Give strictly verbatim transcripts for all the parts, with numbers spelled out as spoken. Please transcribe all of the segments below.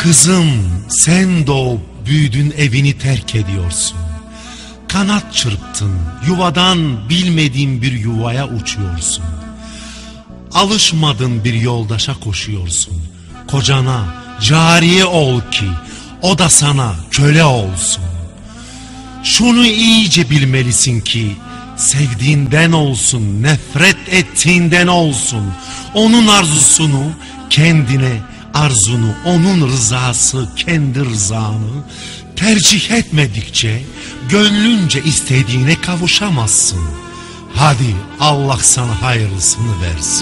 Kızım, sen doğup büyüdün, evini terk ediyorsun. Kanat çırptın, yuvadan bilmediğin bir yuvaya uçuyorsun. Alışmadın bir yoldaşa koşuyorsun. Kocana cariye ol ki o da sana köle olsun. Şunu iyice bilmelisin ki sevdiğinden olsun, nefret ettiğinden olsun, onun arzusunu kendine, arzunu, onun rızası kendi rızanı tercih etmedikçe gönlünce istediğine kavuşamazsın. Hadi Allah sana hayırlısını versin.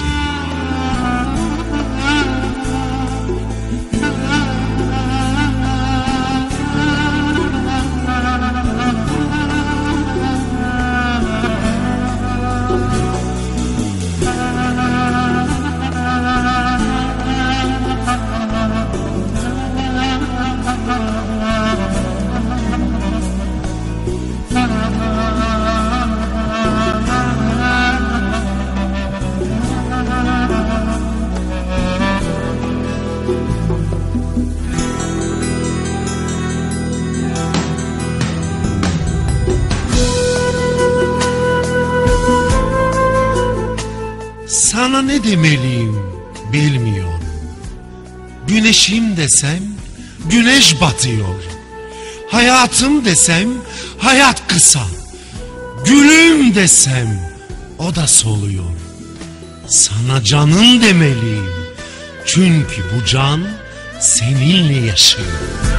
Sana ne demeliyim bilmiyorum. Güneşim desem güneş batıyor. Hayatım desem hayat kısa. Gülüm desem o da soluyor. Sana canım demeliyim. Çünkü bu can seninle yaşıyor.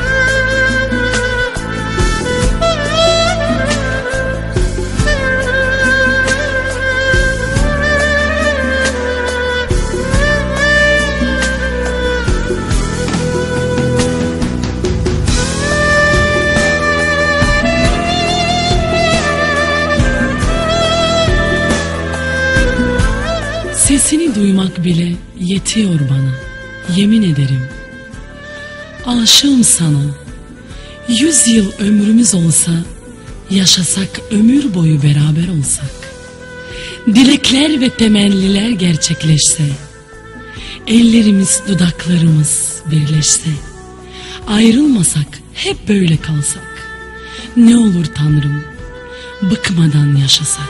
Sesini duymak bile yetiyor bana, yemin ederim. Aşığım sana. Yüz yıl ömrümüz olsa, yaşasak ömür boyu beraber olsak. Dilekler ve temenniler gerçekleşse, ellerimiz dudaklarımız birleşse, ayrılmasak, hep böyle kalsak. Ne olur Tanrım, bıkmadan yaşasak.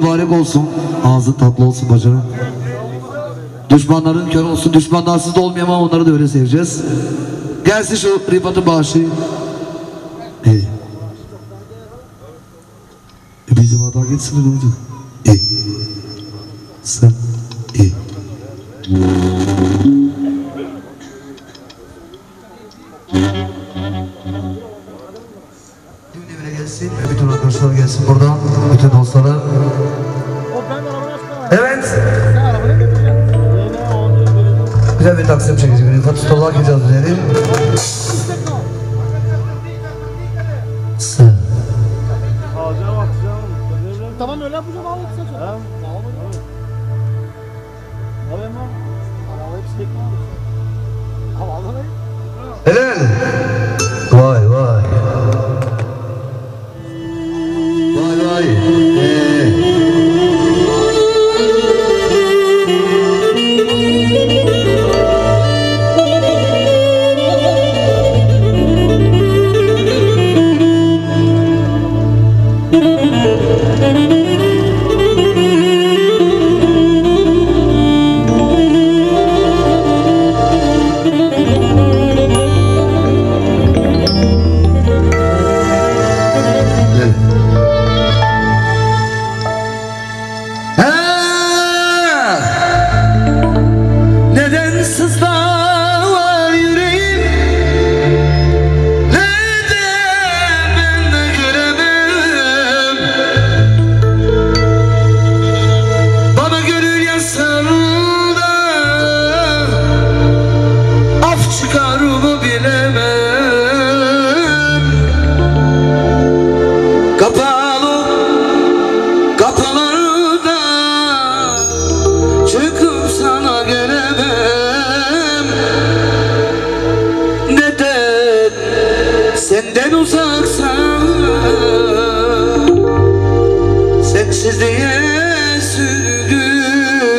mübarek olsun. Ağzın tatlı olsun bacana. Düşmanların kör olsun. Düşmanlarsız da olmayayım ama onları da öyle seveceğiz. Gelsin şu Rıfat'ın bağışı. İyi. E bir defa daha geçsin ne olacak? İyi. Sen iyi. Düğün evine gelsin ve bütün arkadaşlar gelsin buradan. Bütün dostlara. Evet. Güzel bir taksim çekecek. Rıfat Usta'la gideceğiz dedim. Sen. Tamam öyle yapacağım abi kısaca. He. Tamam abi. Abi hemen. Abi hepsi tekme abi. Abi Allah'ım. Helal. Vay vay. Vay vay. Ee. Senden uzaksan sensizliğe sürgünüm.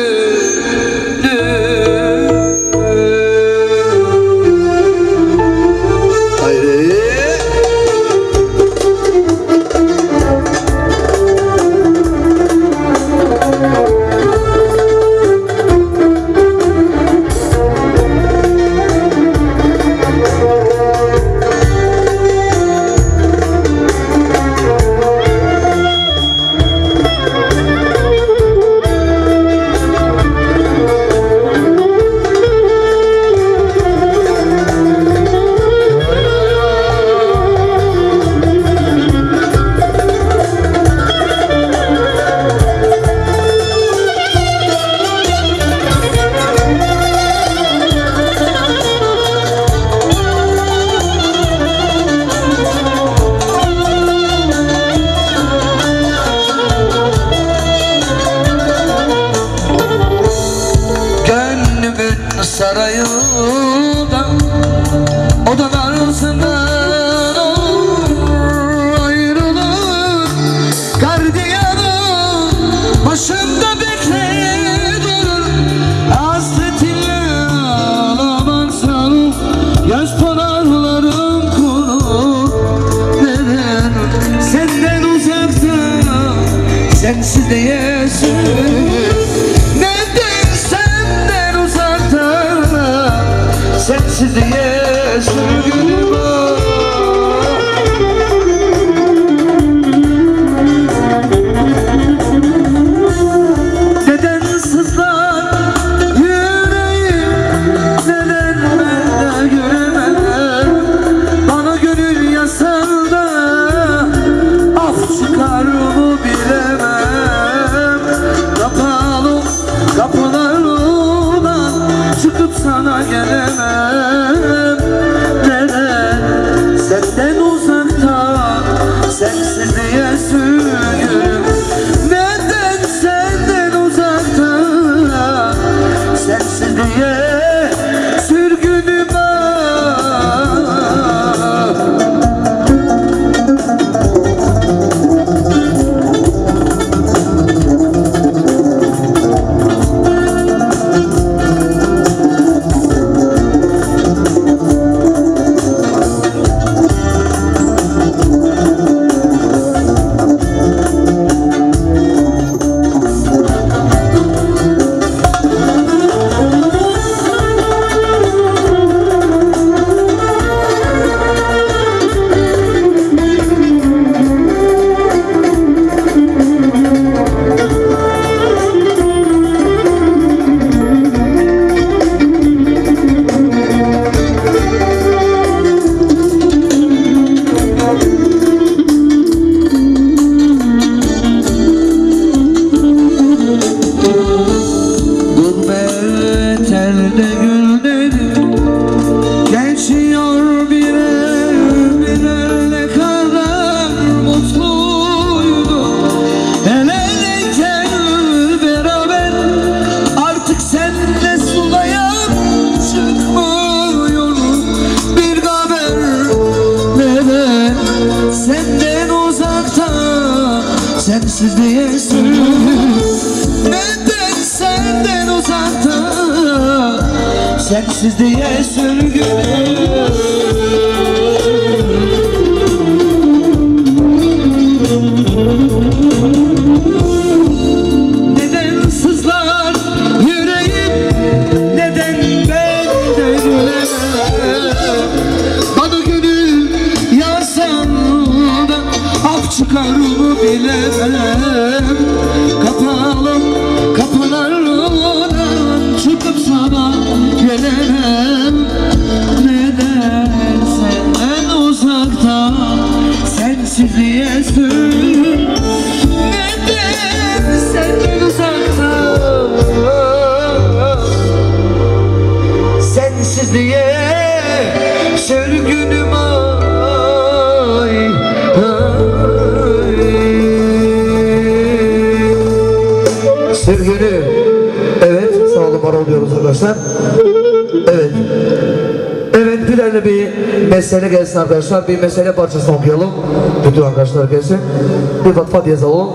Hayri sarayında odalarından olur ayrılık gardiyanım başımda bekler durur hasretinle ağlamazsam yaş pınarlarım kurur neden senden uzakta sensizliğe sürgün sensizliğe sürgünüm var. Neden sızlar yüreğim, neden ben de göremem bana gönül yasan da af çıkar mı bilemem. Kapalı kapılarından çıkıp sana gelemem. Neden senden uzakta sensizliğe sürgünüm. Neden senden uzakta sensizliğe sürgünüm. Gurbet elde günlerim geçiyor birer birer, ne kadar mutluydum el eleyken beraber. Artık senle sulaya çıkmıyorum bir haber. Neden senden uzakta, sensizliğe sürgün. Neden senden uzakta, sensizliğe sürgün. Neden sızlar yüreğim, neden ben de gülemem. Bana gönül yazsan da af çıkar mı bilemem. Kapalı kapılardan çıkıp sana gelemem. Neden senden uzakta, sensizliğe sür. Neden senden uzakta, sensizliğe sürgünüm ay, ay. Sürgünü. Evet, sağ olun, var oluyoruz arkadaşlar. Evet. Evet, bir tane bir mesele gelsin arkadaşlar. Bir mesele parçasını okuyalım. Bütün arkadaşlar gelsin. Bir fatfa diyez alalım.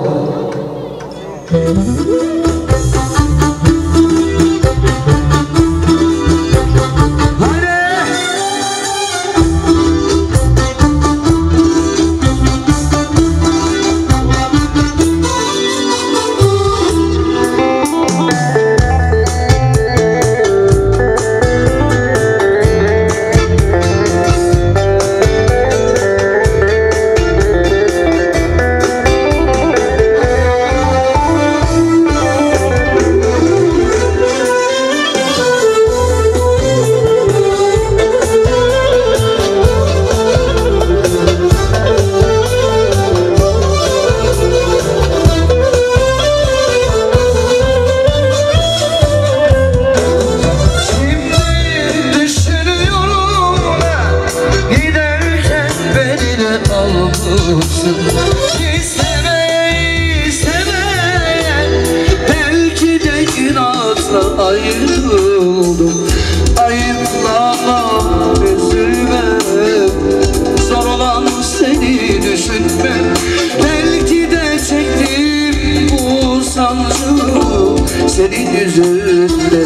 İstemeye istemeye belki de inatla ayrıldım. Ayıplama, üzülme, zor olan seni düşünmek. Belki de çektim bu sancı senin yüzünden.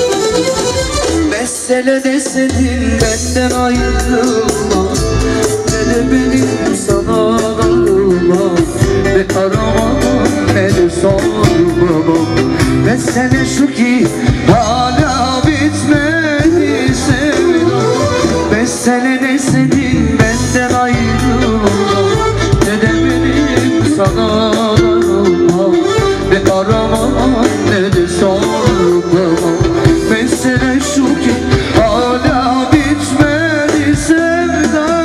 Mesele de senin benden ayrılma, ne de benim sana darılma. Ne arama ne de sormam. Mesele şu ki hala bitmedi sevdam. Mesele de senin benden ayrılma, ne de benim sana darılma. Ne arama ne de sormam. Mesele şu ki hala bitmedi sevdam.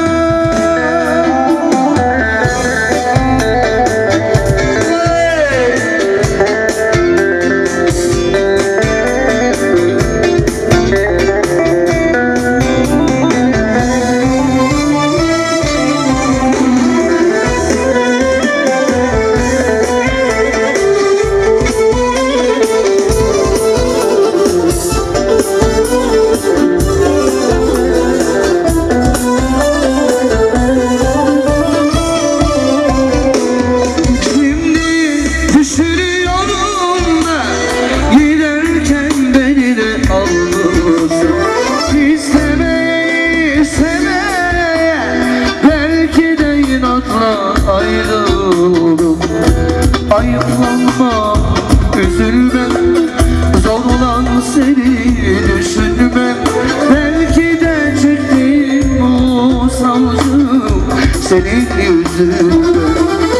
Ayrıldım, ayıplanma, üzülme, zor olan seni düşünme. Belki de çektim o sancı senin yüzünden.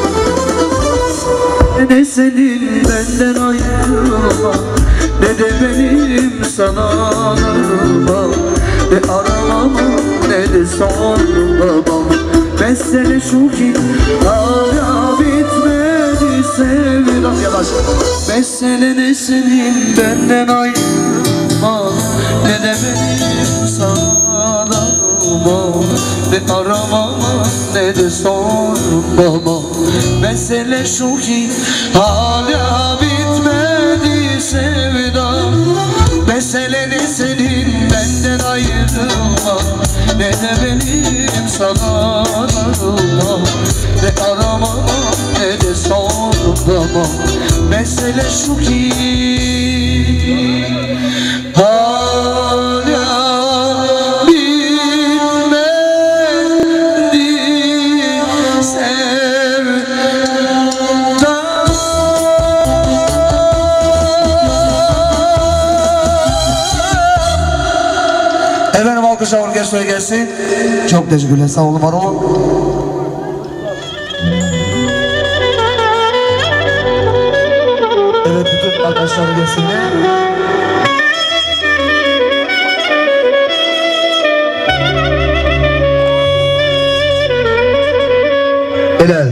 Ne de senin benden ayrılma, ne de benim sana darılma. Ne aramam ne de sormam. Mesele şu ki hala bitmedi sevdam yavaş. Mesele ne senin benden ayrılma, ne de benim sana darılma, ne aramama ne de sormama. Mesele şu ki hala bitmedi sevdam. Mesele ne senin benden ayrılma, ne de benim sana darılma, ne aramama ne de sormama. Mesele şu ki hala bitmedi sevdam. Efendim alkışlar orkestraya gelsin. Çok teşekkürler, sağ olun, var olun. Evet, bütün arkadaşlar gelsinler. Helal.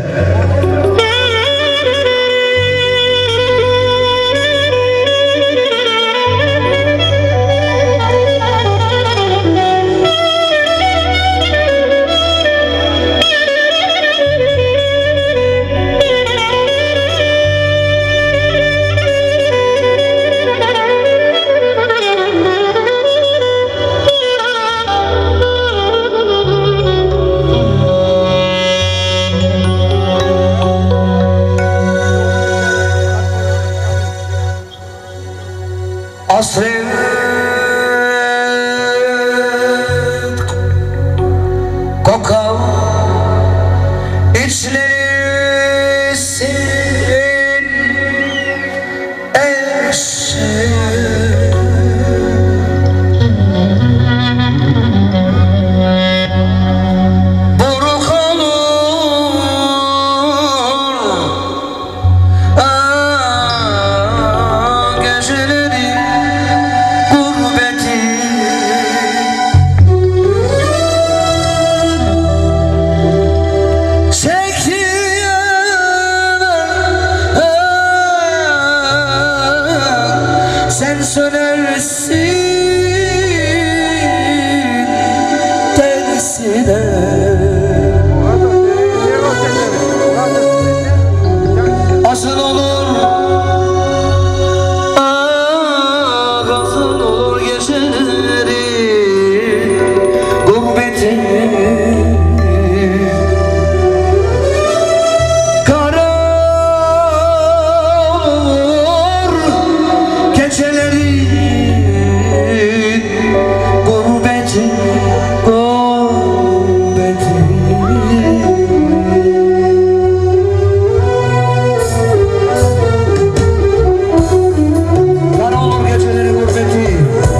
Hasret kokan içleri senin eşin. Buruk olur ah, geceleri sen sönersin tersine. Asıl olur ah, asıl olur geceleri gurbetin. Kara olur gecelerin gurbeti, gurbeti. Kara olur gecelerin gurbeti.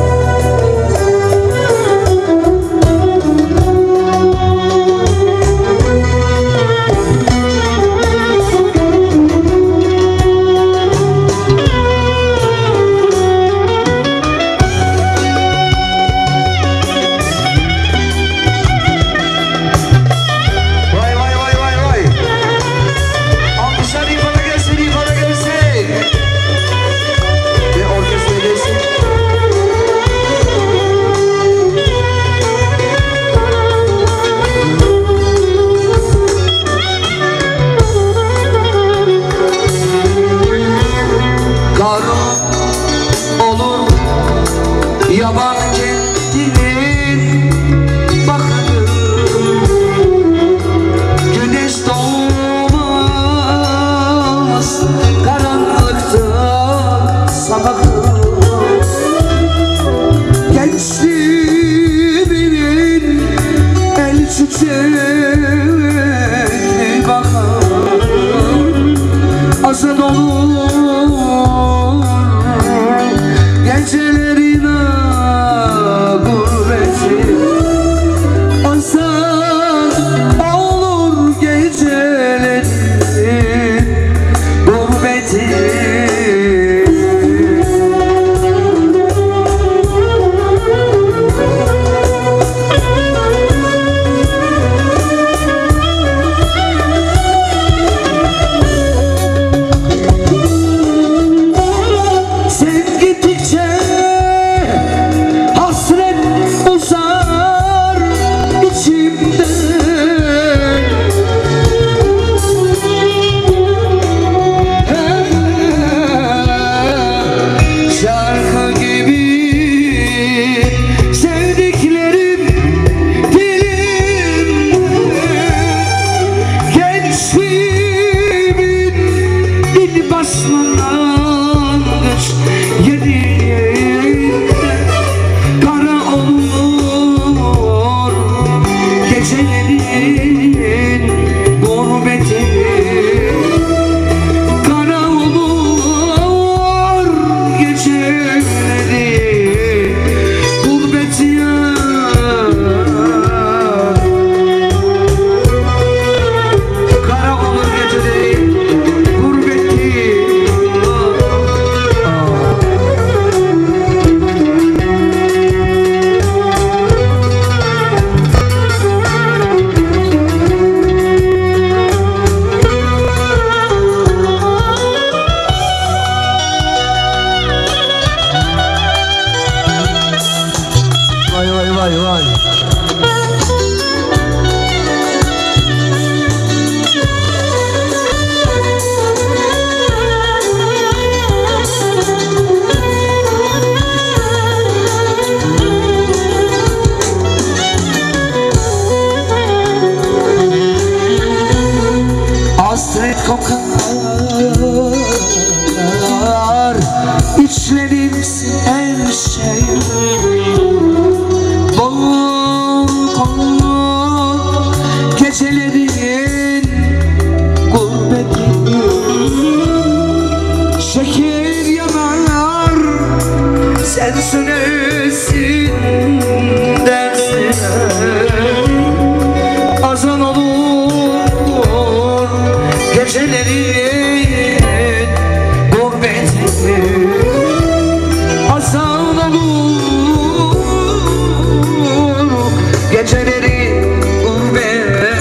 Olur yaban kendinin bakır, güneş doğmaz karanlıkta sabah. Gençliğimin el çiçeği bakar, asa dolu gecelerine gurbeti. Asal olur gecelerin gurbeti. ateş yediğinde kara olur gecelerin gurbeti. Kara olur geceleri gurbeti ya. Kara olur geceleri gurbeti. Vay vay vay vay. Hasret kokar içlerim her şeyim. Bol konu gecelerin gurbeti. Şeker yanar sen sönersin dersine. Azan olur gecelerin gurbeti. Azan olur gecelerin gurbeti.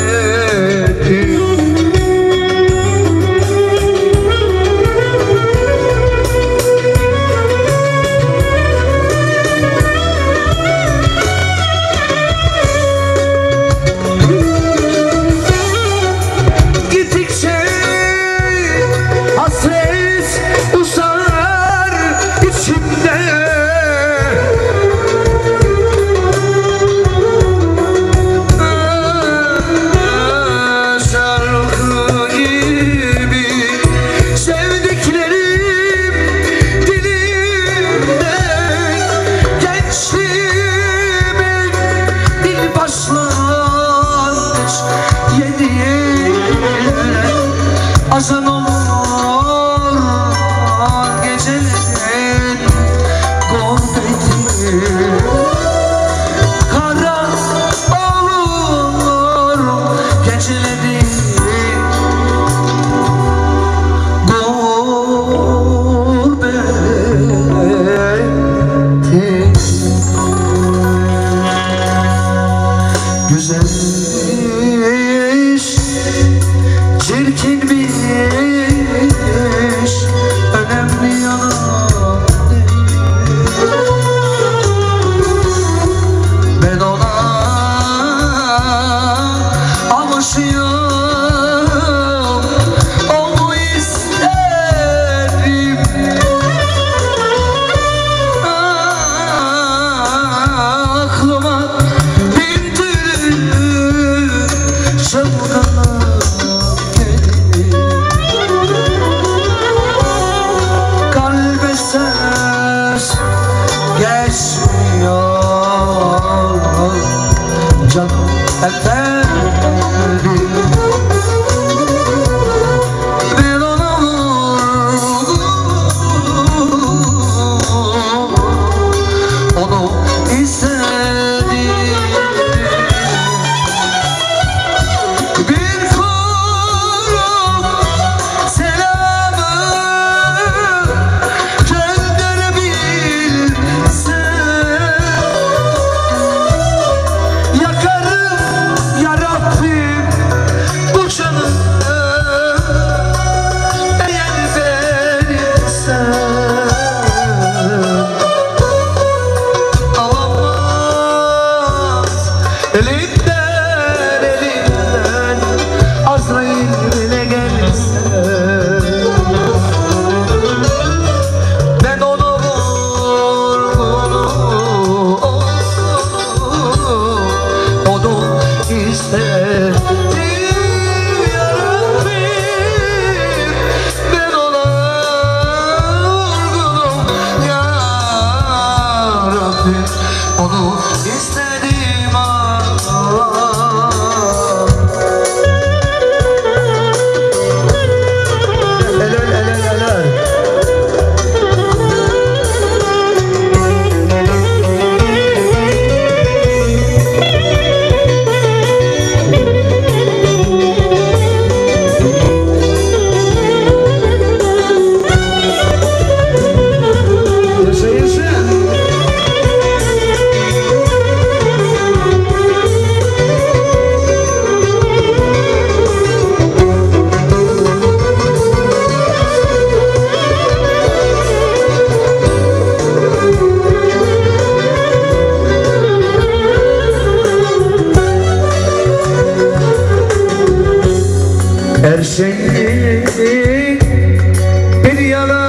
şenlik bir yana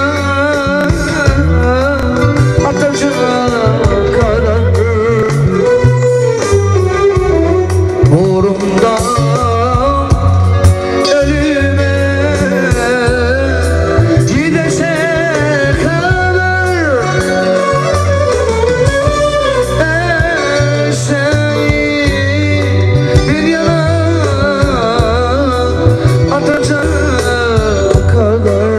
atacağım karanlık uğrumda ölüme gidese kadar eşeği bir yana atacağım kadar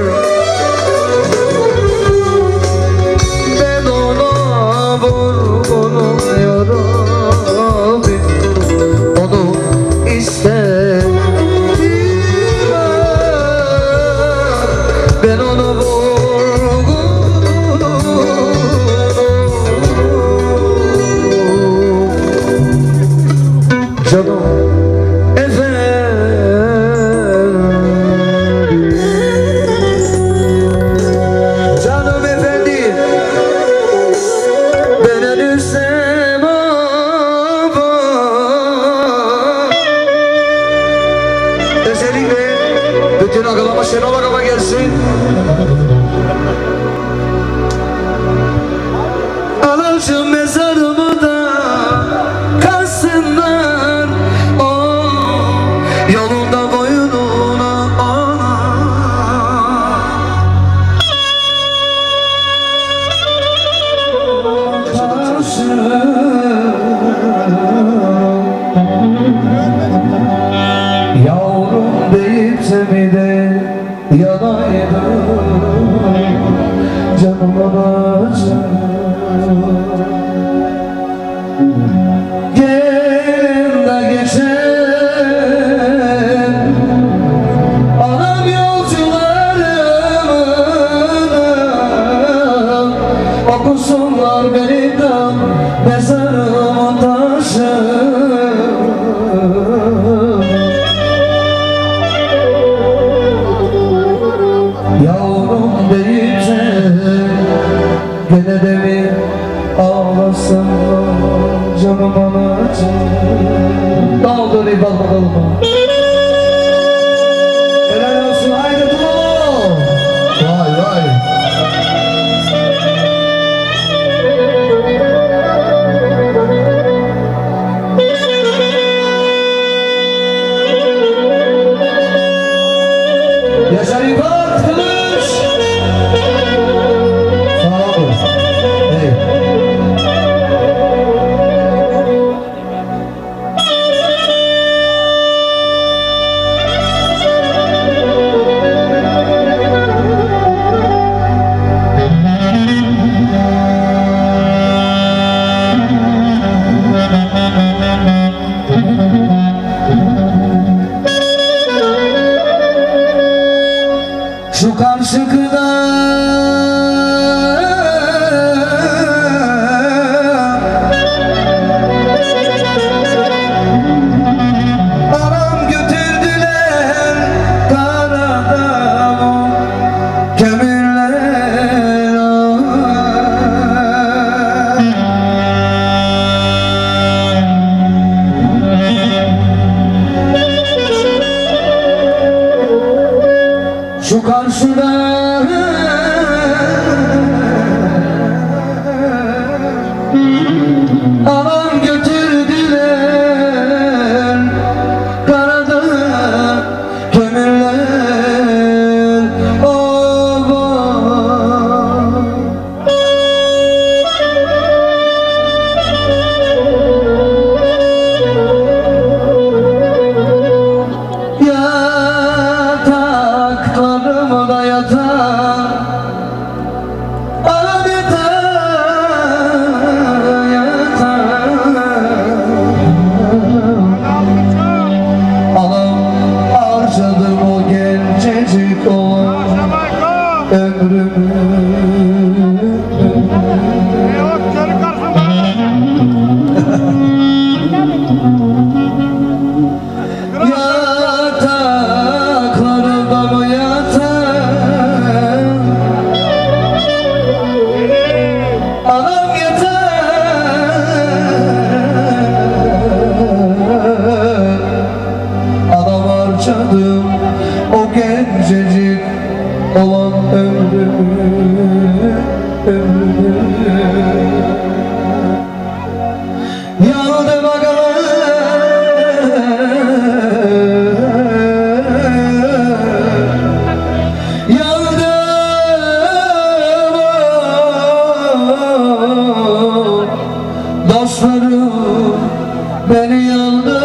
ben ona vurgunum yarabbi onu istedim ben onu vurgunum canım canım efendi ben ölürsem ama özellikle bütün ağlama Şenol Ağama gelsin. Alacağım mezarımı da kalsınlar o yolunda boynuna ana. Yavrum deyip seni de yanaydım canım babacığım gelen de geçen anam yolcularımın okusunlar beni de mezarımın taşı yavrum deyip sen gene de mi ağlasın canım anacığım daldır ibad bakalım helal olsun haydi tutalım vay vay Yaşar İbad Kılıç sağ olun hey. Yandı bakalım Yandı dostlarım beni yandı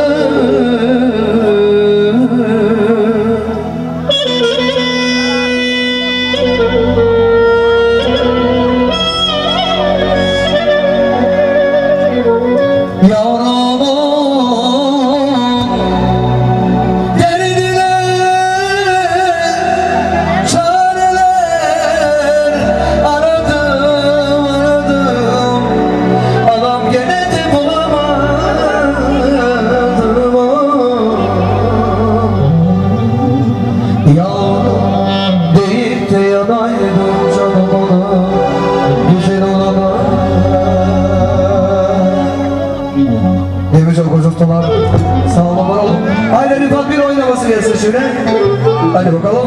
Sağ olun, var olun. Haydi Rıfat bir oynaması gelsin şöyle. Hadi bakalım.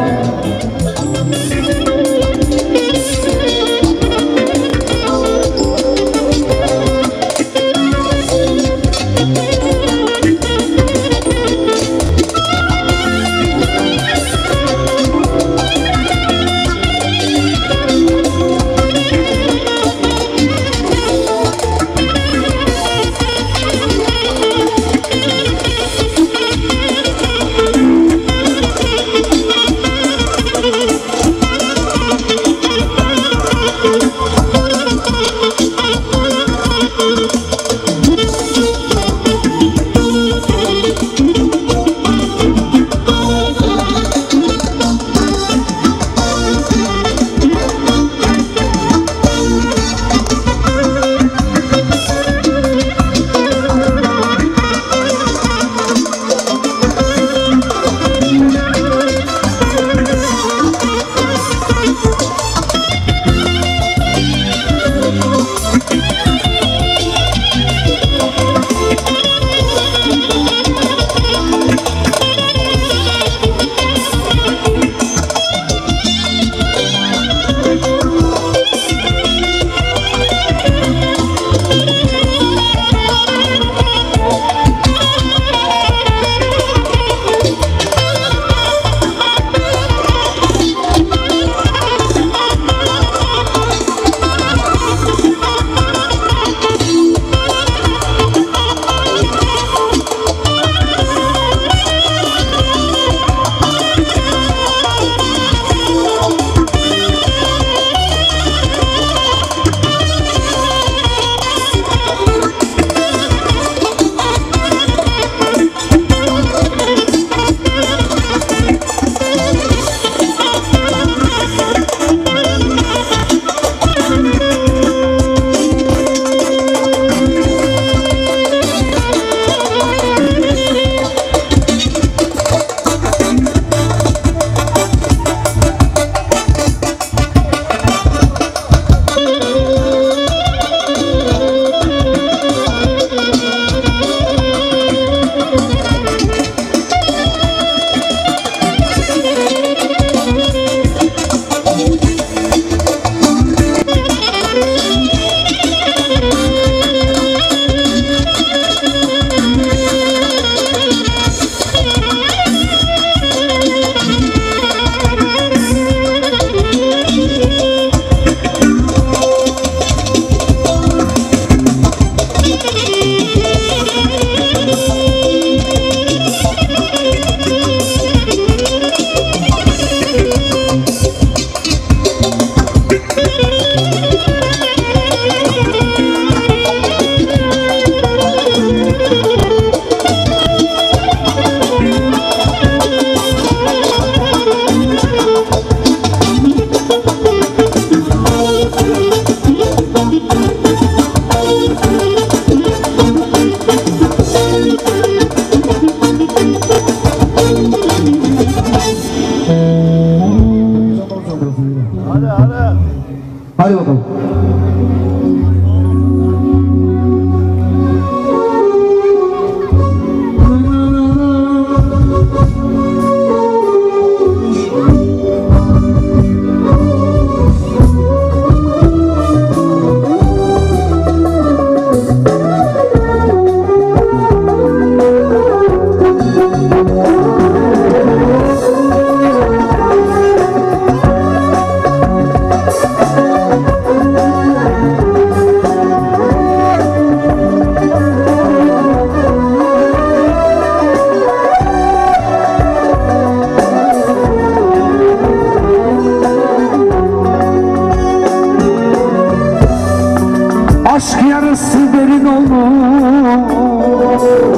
Aşk yarısı derin olur,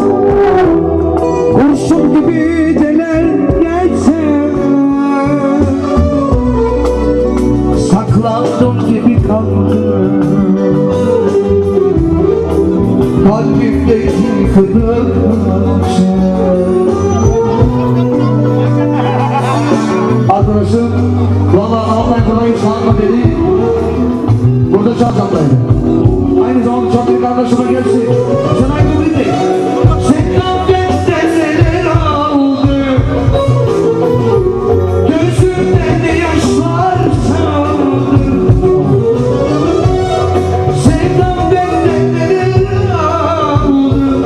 kurşun gibi deler geçer. Saklandım gibi kaldım, kalbimdeki kırık arkadaşım valla Allah burayı çalma dedi. Burada çalacağım. Aynı zamanda çok bir kardeşime gelsin. Sen aynı dedi. Sevdam benden neler aldı, gözümden de yaşlar çaldı. Sevdam benden neler aldı,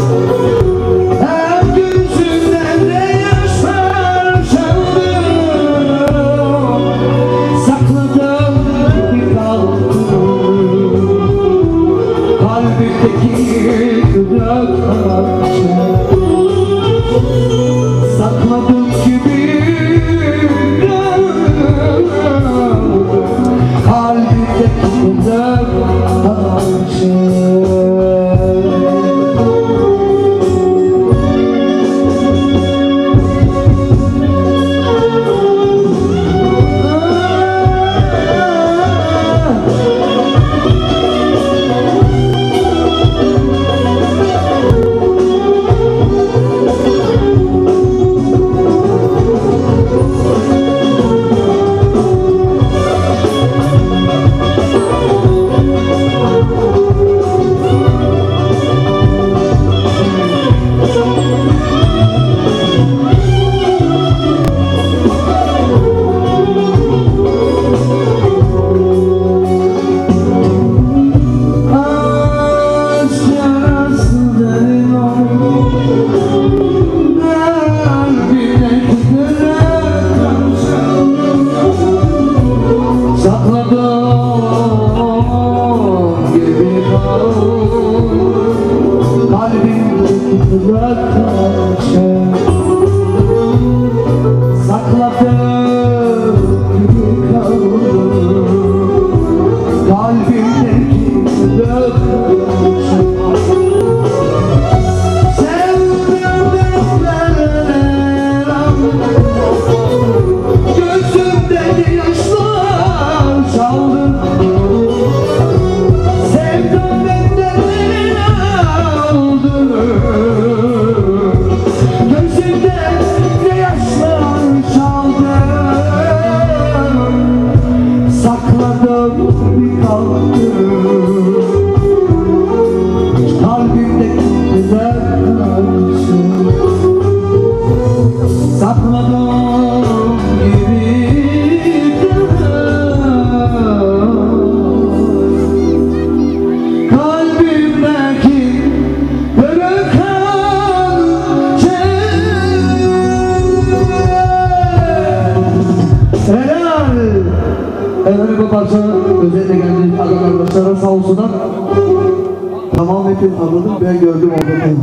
hem gözümden de yaşlar çaldı. Sakladım bir kaldı, kalbimdeki kırak sakladım gibi kalbimdeki kırak özellikle geldiğiniz adam arkadaşlara sağ olsunlar. Tamam hepiniz anladım, ben gördüm orada.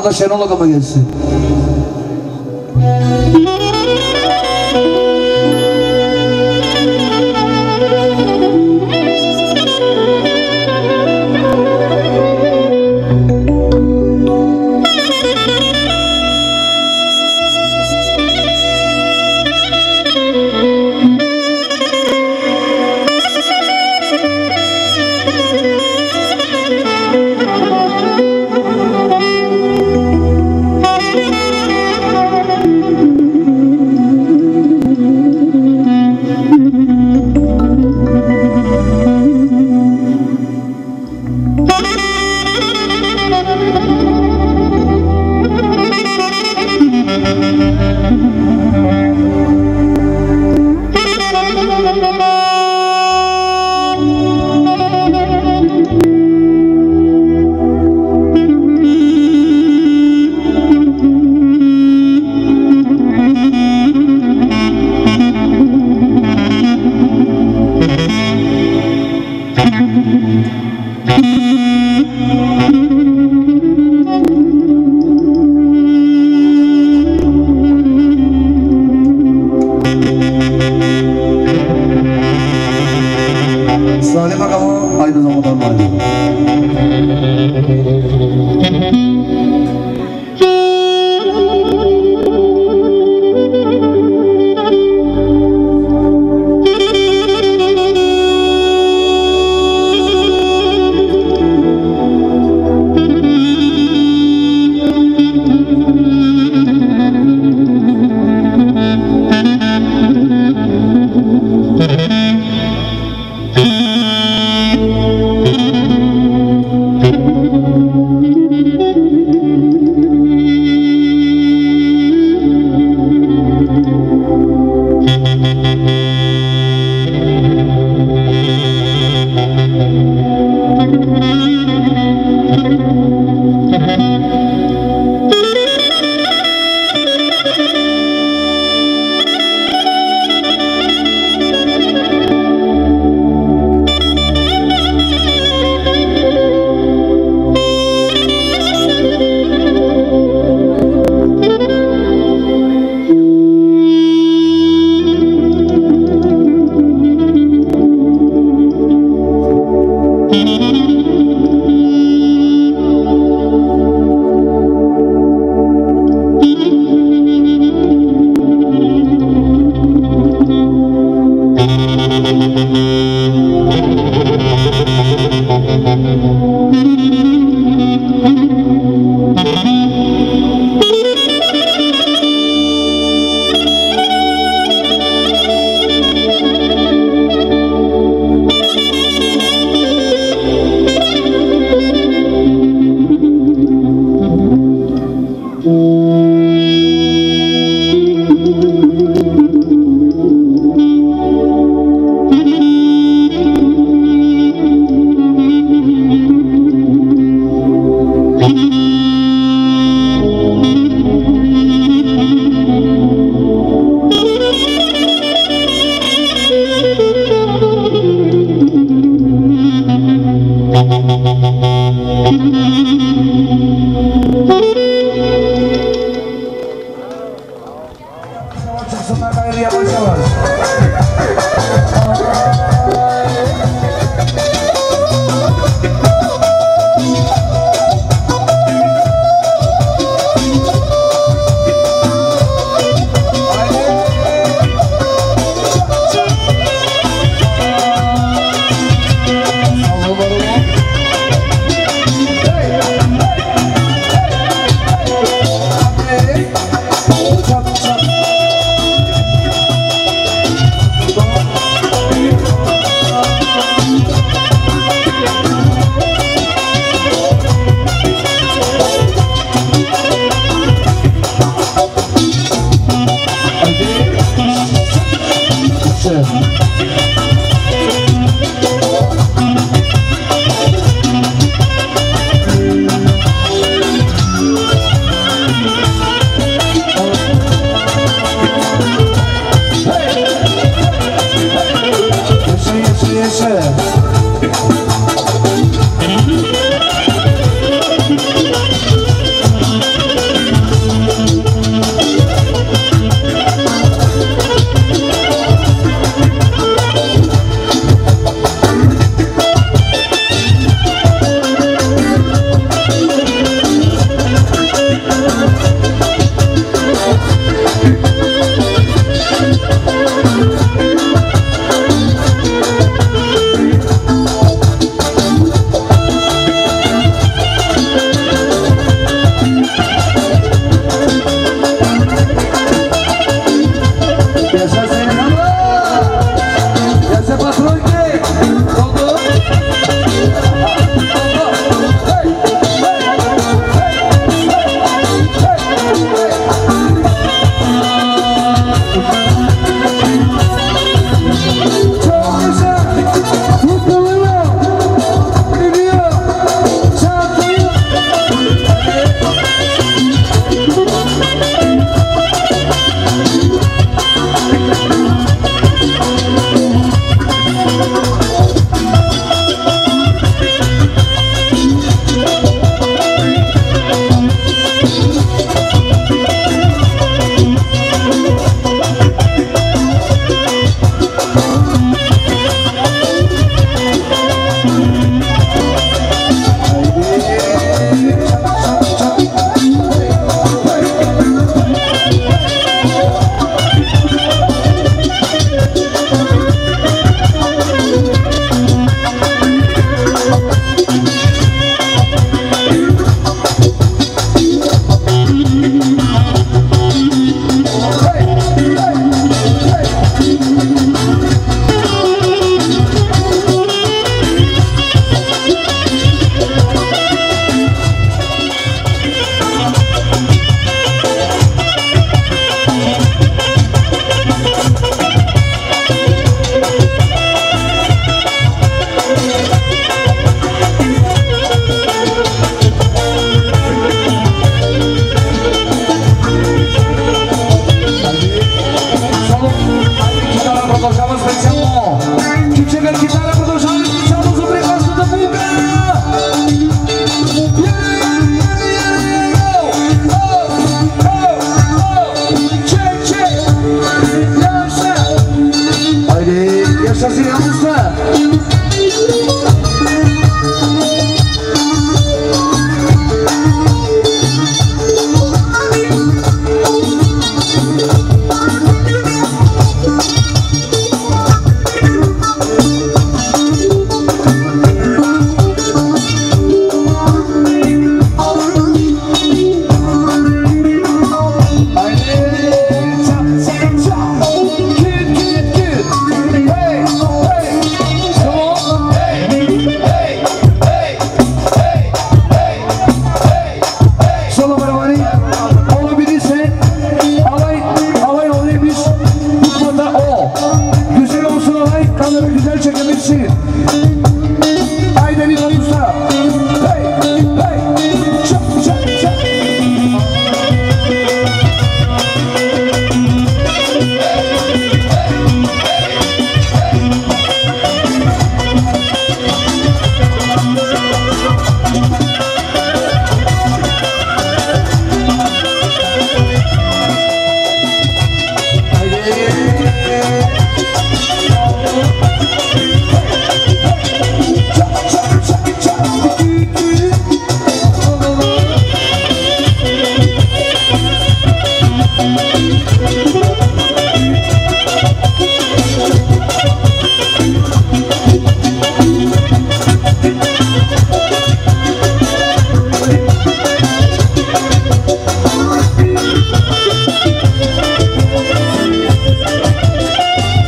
Arkamda Şenol Agama gelsin. Salim Agama aynı zamanda mali. Yaşasın yanımızda.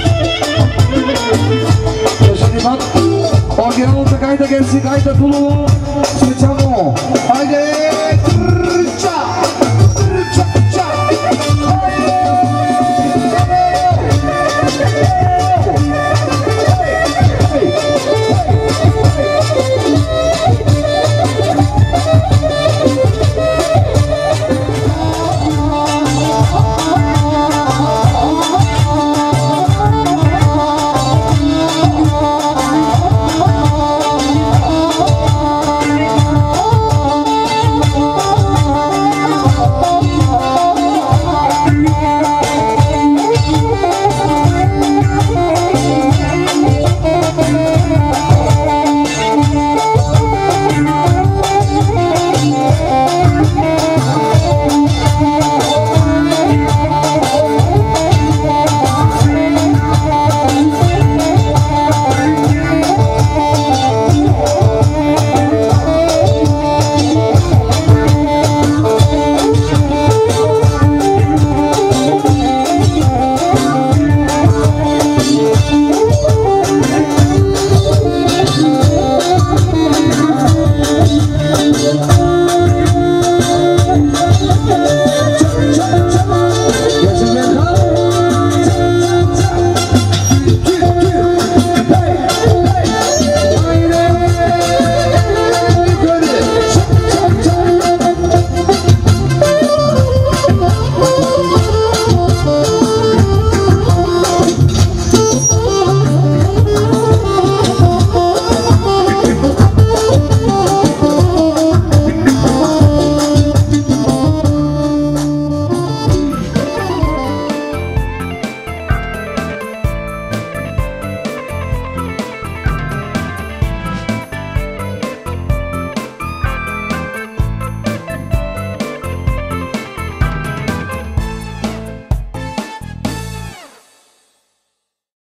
Orgelon, kayda gelsin, kayda tuluğu.